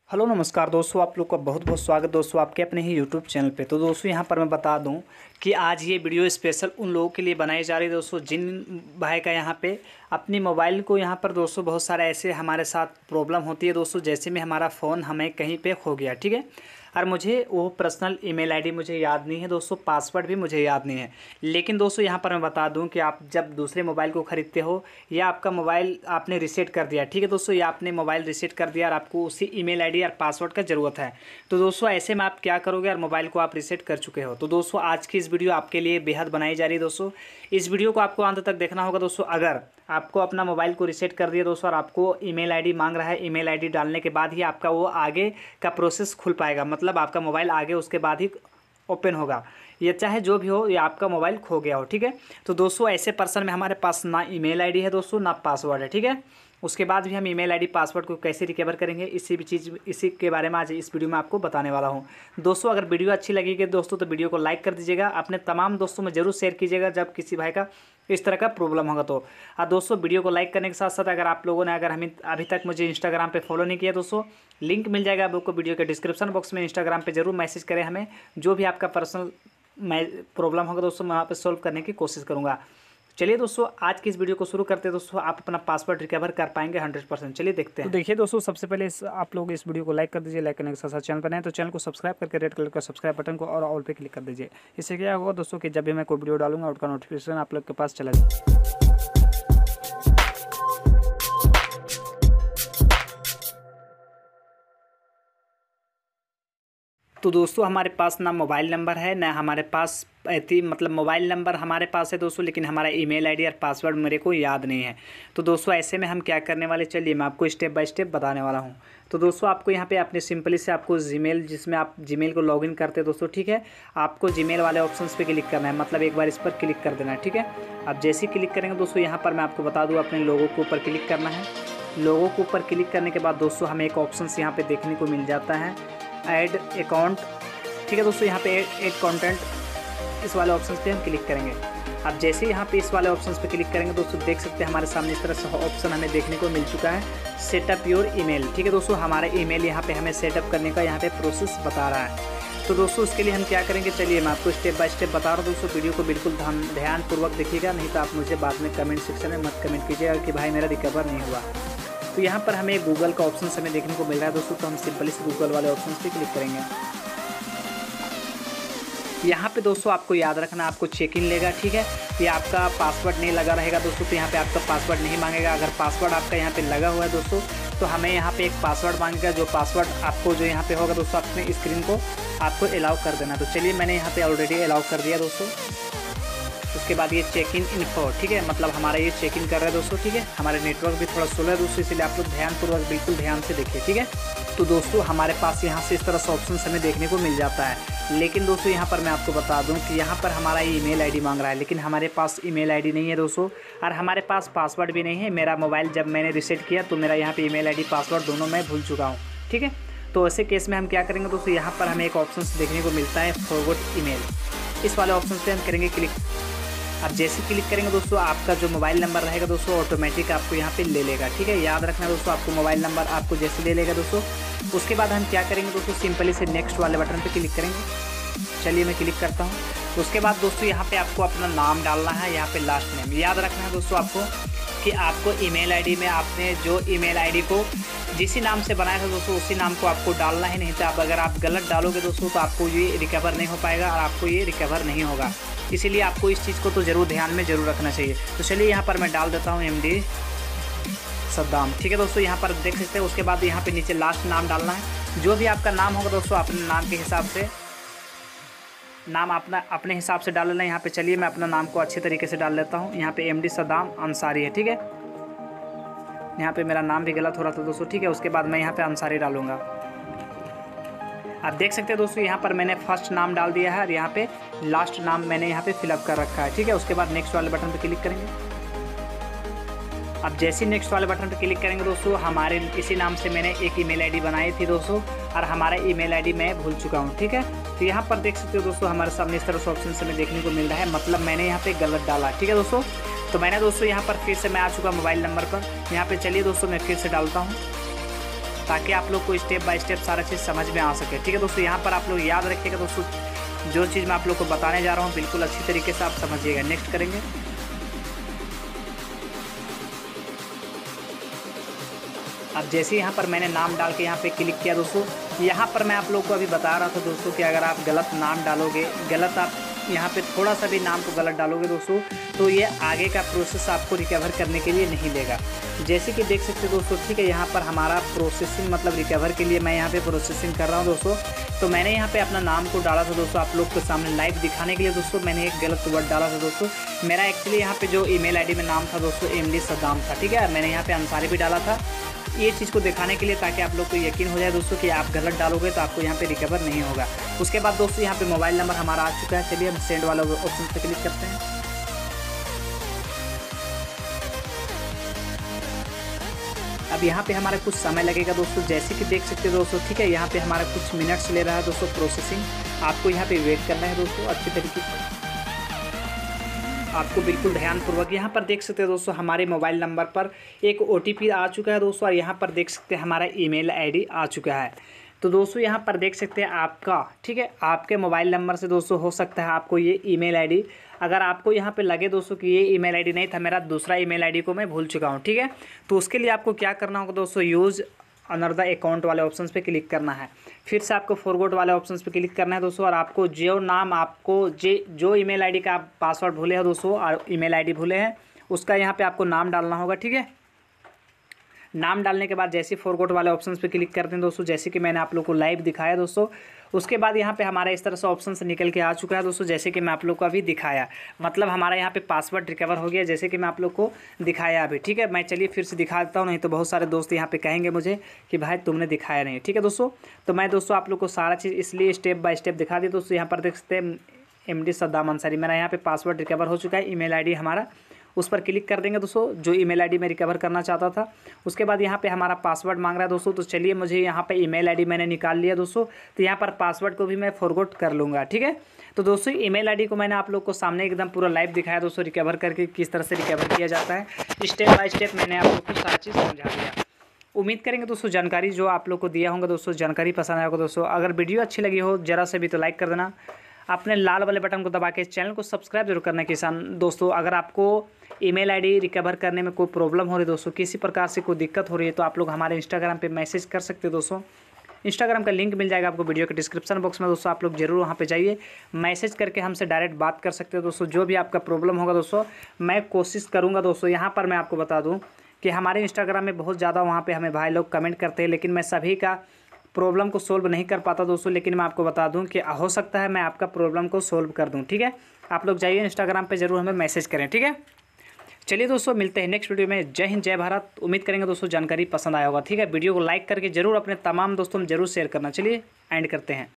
Hello नमस्कार दोस्तों, आप लोग का बहुत बहुत स्वागत दोस्तों आपके अपने ही यूट्यूब चैनल पे। तो दोस्तों यहाँ पर मैं बता दूं कि आज ये वीडियो स्पेशल उन लोगों के लिए बनाई जा रही है दोस्तों जिन भाई का यहाँ पे अपनी मोबाइल को यहाँ पर दोस्तों बहुत सारा ऐसे हमारे साथ प्रॉब्लम होती है दोस्तों। जैसे में हमारा फ़ोन हमें कहीं पे खो गया, ठीक है, और मुझे वो पर्सनल ईमेल आईडी मुझे याद नहीं है दोस्तों, पासवर्ड भी मुझे याद नहीं है। लेकिन दोस्तों यहाँ पर मैं बता दूं कि आप जब दूसरे मोबाइल को ख़रीदते हो या आपका मोबाइल आपने रीसेट कर दिया, ठीक है दोस्तों, या आपने मोबाइल रीसेट कर दिया और आपको उसी ईमेल आईडी और पासवर्ड का ज़रूरत है, तो दोस्तों ऐसे में आप क्या करोगे और मोबाइल को आप रीसेट कर चुके हो। तो दोस्तों आज की इस वीडियो आपके लिए बेहद बनाई जा रही है दोस्तों। इस वीडियो को आपको अंत तक देखना होगा दोस्तों। अगर आपको अपना मोबाइल को रीसेट कर दिया दोस्तों और आपको ईमेल आईडी मांग रहा है, ईमेल आईडी डालने के बाद ही आपका वो आगे का प्रोसेस खुल पाएगा, मतलब आपका मोबाइल आगे उसके बाद ही ओपन होगा। ये चाहे जो भी हो, ये आपका मोबाइल खो गया हो, ठीक है। तो दोस्तों ऐसे पर्सन में हमारे पास ना ईमेल आईडी है दोस्तों, ना पासवर्ड है, ठीक है। उसके बाद भी हम ईमेल आईडी पासवर्ड को कैसे रिकवर करेंगे इसी के बारे में आज इस वीडियो में आपको बताने वाला हूं दोस्तों। अगर वीडियो अच्छी लगेगी दोस्तों तो वीडियो को लाइक कर दीजिएगा, अपने तमाम दोस्तों में जरूर शेयर कीजिएगा जब किसी भाई का इस तरह का प्रॉब्लम होगा तो। दोस्तों वीडियो को लाइक करने के साथ साथ अगर आप लोगों ने हमें अभी तक मुझे इंस्टाग्राम पे फॉलो नहीं किया दोस्तों, लिंक मिल जाएगा आपको वीडियो के डिस्क्रिप्शन बॉक्स में। इंस्टाग्राम पे जरूर मैसेज करें हमें, जो भी आपका पर्सनल प्रॉब्लम होगा दोस्तों मैं वहाँ पे सॉल्व करने की कोशिश करूँगा। चलिए दोस्तों आज की इस वीडियो को शुरू करते हैं दोस्तों। आप अपना पासवर्ड रिकवर कर पाएंगे 100%। चलिए देखते हैं। तो देखिए दोस्तों, सबसे पहले आप लोग इस वीडियो को लाइक कर दीजिए। लाइक करने के साथ साथ चैनल पर नए तो चैनल को सब्सक्राइब करके रेड कलर का सब्सक्राइब बटन को और ऑल पे क्लिक कर दीजिए। इससे क्या होगा दोस्तों कि जब भी मैं कोई वीडियो डालूंगा उसका नोटिफिकेशन आप लोग के पास चला जाए। तो दोस्तों हमारे पास ना मोबाइल नंबर है, ना हमारे पास मतलब मोबाइल नंबर हमारे पास है दोस्तों, लेकिन हमारा ईमेल आईडी और पासवर्ड मेरे को याद नहीं है। तो दोस्तों ऐसे में हम क्या करने वाले, चलिए मैं आपको स्टेप बाय स्टेप बताने वाला हूं। तो दोस्तों आपको यहाँ पे अपने सिंपली से आपको जीमेल, जिसमें आप जीमेल को लॉगिन करते हैं दोस्तों, ठीक है, आपको जीमेल वाले ऑप्शंस पे क्लिक करना है, मतलब एक बार इस पर क्लिक कर देना है, ठीक है। अब जैसे ही क्लिक करेंगे दोस्तों यहाँ पर मैं आपको बता दूँ अपने लोगों के ऊपर क्लिक करना है। लोगों के ऊपर क्लिक करने के बाद दोस्तों हमें एक ऑप्शन यहाँ पे देखने को मिल जाता है, ऐड अकाउंट, ठीक है दोस्तों। यहाँ पे ऐड कंटेंट, इस वाले ऑप्शन पे हम क्लिक करेंगे। अब जैसे ही यहाँ पे इस वाले ऑप्शन पे क्लिक करेंगे दोस्तों देख सकते हैं हमारे सामने इस तरह से ऑप्शन हमें देखने को मिल चुका है, सेटअप योर ईमेल, ठीक है दोस्तों। हमारा ईमेल यहाँ पे हमें सेटअप करने का यहाँ पे प्रोसेस बता रहा है। तो दोस्तों उसके लिए हम क्या करेंगे, चलिए मैं आपको स्टेप बाय स्टेप बता रहा हूँ दोस्तों। वीडियो को बिल्कुल ध्यानपूर्वक देखिएगा, नहीं तो आप मुझे बाद में कमेंट सेक्शन में मत कमेंट कीजिएगा कि भाई मेरा रिकवर नहीं हुआ। तो यहाँ पर हमें गूगल का ऑप्शन हमें देखने को मिल रहा है दोस्तों, तो हम सिंपली से गूगल वाले ऑप्शन पे क्लिक करेंगे। यहाँ पे दोस्तों आपको याद रखना, आपको चेक इन लेगा, ठीक है। ये आपका पासवर्ड नहीं लगा रहेगा दोस्तों, तो यहाँ पे आपका पासवर्ड नहीं मांगेगा। अगर पासवर्ड आपका यहाँ पे लगा हुआ है दोस्तों तो हमें यहाँ पे एक पासवर्ड मांगेगा, जो पासवर्ड आपको जो यहाँ पे होगा दोस्तों अपने स्क्रीन को आपको अलाउ कर देना। तो चलिए मैंने यहाँ पे ऑलरेडी अलाउ कर दिया दोस्तों। उसके बाद ये चेक इन इन्फो, ठीक है, मतलब हमारा ये चेक इन कर रहा है दोस्तों, ठीक है। हमारे नेटवर्क भी थोड़ा स्लो है दोस्तों, इसलिए आप लोग ध्यानपूर्वक बिल्कुल ध्यान से देखिए, ठीक है। तो दोस्तों हमारे पास यहाँ से इस तरह से ऑप्शन हमें देखने को मिल जाता है। लेकिन दोस्तों यहाँ पर मैं आपको बता दूं कि यहाँ पर हमारा ईमेल आईडी मांग रहा है, लेकिन हमारे पास ईमेल आईडी नहीं है दोस्तों, और हमारे पास पासवर्ड भी नहीं है। मेरा मोबाइल जब मैंने रीसेट किया तो मेरा यहाँ पे ईमेल आईडी पासवर्ड दोनों मैं भूल चुका हूँ, ठीक है। तो ऐसे केस में हम क्या करेंगे दोस्तों, यहाँ पर हमें एक ऑप्शन देखने को मिलता है फॉरगॉट ईमेल, इस वाले ऑप्शन पर हम करेंगे क्लिक। अब जैसे क्लिक करेंगे दोस्तों आपका जो मोबाइल नंबर रहेगा दोस्तों ऑटोमेटिक आपको यहाँ पे ले लेगा, ठीक है। याद रखना दोस्तों, आपको मोबाइल नंबर आपको जैसे ले लेगा दोस्तों, उसके बाद हम क्या करेंगे दोस्तों, सिंपली से नेक्स्ट वाले बटन पे क्लिक करेंगे। चलिए मैं क्लिक करता हूँ। उसके बाद दोस्तों यहाँ पे आपको अपना नाम डालना है, यहाँ पे लास्ट नेम। याद रखना है दोस्तों आपको कि आपको ईमेल आईडी में आपने जो ईमेल आईडी को जिस नाम से बनाया था दोस्तों उसी नाम को आपको डालना है, नहीं तो अगर आप गलत डालोगे दोस्तों तो आपको ये रिकवर नहीं हो पाएगा और आपको ये रिकवर नहीं होगा। इसीलिए आपको इस चीज़ को तो ज़रूर ध्यान में ज़रूर रखना चाहिए। तो चलिए यहाँ पर मैं डाल देता हूँ MD सद्दाम, ठीक है दोस्तों। यहाँ पर देख सकते हैं। उसके बाद यहाँ पे नीचे लास्ट नाम डालना है, जो भी आपका नाम होगा दोस्तों अपने नाम के हिसाब से नाम अपने हिसाब से डाल लेना है यहाँ पे। चलिए मैं अपना नाम को अच्छे तरीके से डाल लेता हूँ। यहाँ पे MD सद्दाम अंसारी है, ठीक है। यहाँ पे मेरा नाम भी गलत हो रहा था दोस्तों, ठीक है। उसके बाद मैं यहाँ पे अंसारी डालूंगा। आप देख सकते हैं दोस्तों यहाँ पर मैंने फर्स्ट नाम डाल दिया है और यहाँ पे लास्ट नाम मैंने यहाँ पे फिलअप कर रखा है, ठीक है। उसके बाद नेक्स्ट वाले बटन पे क्लिक करेंगे। अब जैसे ही नेक्स्ट वाले बटन पे क्लिक करेंगे दोस्तों हमारे इसी नाम से मैंने एक ईमेल आईडी बनाई थी दोस्तों, और हमारा ईमेल आईडी मैं भूल चुका हूँ, ठीक है। तो यहाँ पर देख सकते हो दोस्तों हमारे सामने इस तरह से ऑप्शन हमें देखने को मिल रहा है, मतलब मैंने यहाँ पे गलत डाला, ठीक है दोस्तों। तो मैंने दोस्तों यहाँ पर फिर से मैं आ चुका मोबाइल नंबर पर। यहाँ पे चलिए दोस्तों मैं फिर से डालता हूँ। ताकि आप लोग को स्टेप बाय स्टेप सारा चीज़ समझ में आ सके। ठीक है दोस्तों, यहाँ पर आप लोग याद रखिएगा दोस्तों, जो चीज़ मैं आप लोग को बताने जा रहा हूँ बिल्कुल अच्छी तरीके से आप समझिएगा। नेक्स्ट करेंगे। अब जैसे यहाँ पर मैंने नाम डाल के यहाँ पे क्लिक किया दोस्तों, यहाँ पर मैं आप लोग को अभी बता रहा था दोस्तों कि अगर आप गलत नाम डालोगे, गलत आप यहाँ पे थोड़ा सा भी नाम को गलत डालोगे दोस्तों, तो ये आगे का प्रोसेस आपको रिकवर करने के लिए नहीं देगा। जैसे कि देख सकते हो दोस्तों, ठीक है, यहाँ पर हमारा प्रोसेसिंग मतलब रिकवर के लिए मैं यहाँ पे प्रोसेसिंग कर रहा हूँ दोस्तों। तो मैंने यहाँ पे अपना नाम को डाला था दोस्तों, आप लोग के सामने लाइव दिखाने के लिए दोस्तों। मैंने एक गलत वर्ड डाला था दोस्तों, मेरा एक्चुअली यहाँ पे जो ईमेल आईडी में नाम था दोस्तों MD सद्दाम था। ठीक है, मैंने यहाँ पे अंसारी भी डाला था, ये चीज़ को दिखाने के लिए, ताकि आप लोग को यकीन हो जाए दोस्तों कि आप गलत डालोगे तो आपको यहाँ पे रिकवर नहीं होगा। उसके बाद दोस्तों यहाँ पे मोबाइल नंबर हमारा आ चुका है। चलिए हम सेंड वाला ऑप्शन पे क्लिक करते हैं। अब यहाँ पे हमारा कुछ समय लगेगा दोस्तों, जैसे कि देख सकते हो दोस्तों। ठीक है, यहाँ पे हमारा कुछ मिनट्स ले रहा है दोस्तों प्रोसेसिंग। आपको यहाँ पे वेट करना है दोस्तों अच्छी तरीके से, आपको बिल्कुल ध्यानपूर्वक। यहाँ पर देख सकते हैं दोस्तों, हमारे मोबाइल नंबर पर एक OTP आ चुका है दोस्तों, और यहाँ पर देख सकते हैं हमारा ईमेल आईडी आ चुका है। तो दोस्तों यहाँ पर देख सकते हैं आपका, ठीक है, आपके मोबाइल नंबर से दोस्तों हो सकता है आपको ये ईमेल आईडी, अगर आपको यहाँ पे लगे दोस्तों कि ये ईमेल आईडी नहीं था, मेरा दूसरा ईमेल आईडी को मैं भूल चुका हूँ। ठीक है, तो उसके लिए आपको क्या करना होगा दोस्तों, यूज़ अनदर अकाउंट वाले ऑप्शन पे क्लिक करना है। फिर से आपको फॉरगॉट वाले ऑप्शन पे क्लिक करना है दोस्तों, और आपको जो नाम आपको जो ईमेल आईडी का आप पासवर्ड भूले हैं दोस्तों और ईमेल आईडी भूले हैं, उसका यहाँ पे आपको नाम डालना होगा। ठीक है, नाम डालने के बाद जैसे फॉरगॉट वाले ऑप्शन पे क्लिक करते हैं दोस्तों, जैसे कि मैंने आप लोग को लाइव दिखाया दोस्तों। उसके बाद यहाँ पे हमारा इस तरह से ऑप्शन से निकल के आ चुका है दोस्तों, जैसे कि मैं आप लोग को अभी दिखाया, मतलब हमारा यहाँ पे पासवर्ड रिकवर हो गया, जैसे कि मैं आप लोग को दिखाया अभी। ठीक है, मैं चलिए फिर से दिखा देता हूँ, नहीं तो बहुत सारे दोस्त यहाँ पे कहेंगे मुझे कि भाई तुमने दिखाया नहीं। ठीक है दोस्तों, तो मैं दोस्तों आप लोग को सारा चीज़ इसलिए स्टेप बाय स्टेप दिखा दी दोस्तों। यहाँ पर देख सकते हैं MD सद्दाम अंसारी, मेरा यहाँ पे पासवर्ड रिकवर हो चुका है। ईमेल आईडी हमारा, उस पर क्लिक कर देंगे दोस्तों, जो ईमेल आईडी मैं रिकवर करना चाहता था। उसके बाद यहाँ पे हमारा पासवर्ड मांग रहा है दोस्तों, तो चलिए मुझे यहाँ पे ईमेल आईडी मैंने निकाल लिया दोस्तों, तो यहाँ पर पासवर्ड को भी मैं फॉरगॉट कर लूँगा। ठीक है, तो दोस्तों ईमेल आईडी को मैंने आप लोग को सामने एकदम पूरा लाइव दिखाया दोस्तों, रिकवर करके किस तरह से रिकवर किया जाता है, स्टेप बाय स्टेप मैंने आप लोग को सारी चीज़ समझा दिया। उम्मीद करेंगे दोस्तों जानकारी जो आप लोग को दिया होगा दोस्तों, जानकारी पसंद आया होगा दोस्तों। अगर वीडियो अच्छी लगी हो जरा से भी तो लाइक कर देना, अपने लाल वाले बटन को दबा के चैनल को सब्सक्राइब जरूर करना किसान दोस्तों। अगर आपको ईमेल आईडी रिकवर करने में कोई प्रॉब्लम हो रही है दोस्तों, किसी प्रकार से कोई दिक्कत हो रही है, तो आप लोग हमारे इंस्टाग्राम पे मैसेज कर सकते हो दोस्तों। इंस्टाग्राम का लिंक मिल जाएगा आपको वीडियो के डिस्क्रिप्शन बॉक्स में दोस्तों, आप लोग जरूर वहाँ पे जाइए, मैसेज करके हमसे डायरेक्ट बात कर सकते हो दोस्तों। जो भी आपका प्रॉब्लम होगा दोस्तों, मैं कोशिश करूँगा दोस्तों। यहाँ पर मैं आपको बता दूँ कि हमारे इंस्टाग्राम में बहुत ज़्यादा वहाँ पे हमें भाई लोग कमेंट करते हैं, लेकिन मैं सभी का प्रॉब्लम को सोल्व नहीं कर पाता दोस्तों। लेकिन मैं आपको बता दूं कि हो सकता है मैं आपका प्रॉब्लम को सोल्व कर दूं। ठीक है, आप लोग जाइए इंस्टाग्राम पे ज़रूर हमें मैसेज करें। ठीक है, चलिए दोस्तों मिलते हैं नेक्स्ट वीडियो में। जय हिंद, जय भारत। उम्मीद करेंगे दोस्तों जानकारी पसंद आया होगा। ठीक है, वीडियो को लाइक करके ज़रूर अपने तमाम दोस्तों में ज़रूर शेयर करना। चलिए एंड करते हैं।